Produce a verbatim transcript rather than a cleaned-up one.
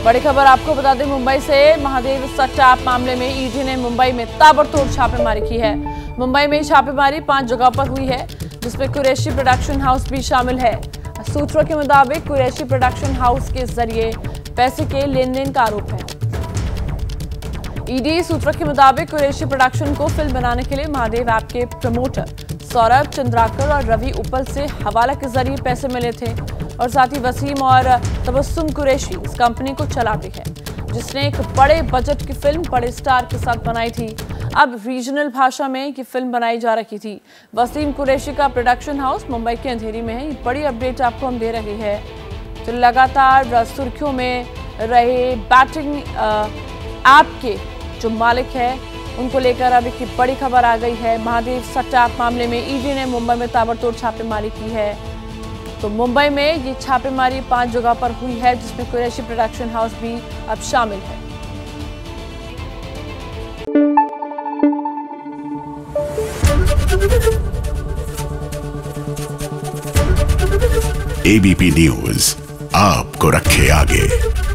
बड़ी खबर आपको बता दें, मुंबई से महादेव सट्टा मामले में ईडी ने मुंबई में ताबड़तोड़ छापेमारी की है। मुंबई में छापेमारी पांच जगह पर हुई है, जिसमें कुरैशी प्रोडक्शन हाउस भी शामिल है। सूत्रों के मुताबिक कुरैशी प्रोडक्शन हाउस के जरिए पैसे के लेन देन का आरोप है। ईडी सूत्रों के मुताबिक कुरैशी प्रोडक्शन को फिल्म बनाने के लिए महादेव ऐप के प्रमोटर सौरभ चंद्राकर और रवि उपल से हवाला के जरिए पैसे मिले थे और साथ ही वसीम और तबस्सुम कुरैशी इस कंपनी को चलाती है, जिसने एक बड़े बजट की फिल्म बड़े स्टार के साथ बनाई थी। अब रीजनल भाषा में ये फिल्म बनाई जा रही थी। वसीम कुरैशी का प्रोडक्शन हाउस मुंबई के अंधेरी में है। ये बड़ी अपडेट आपको हम दे रहे हैं। तो लगातार सुर्खियों में रहे बैटिंग ऐप के जो मालिक है उनको लेकर अब एक बड़ी खबर आ गई है। महादेव सट्टा ऐप मामले में ईडी ने मुंबई में ताबड़तोड़ छापेमारी की है। तो मुंबई में ये छापेमारी पांच जगह पर हुई है, जिसमें कुरैशी प्रोडक्शन हाउस भी अब शामिल है। एबीपी न्यूज आपको रखे आगे।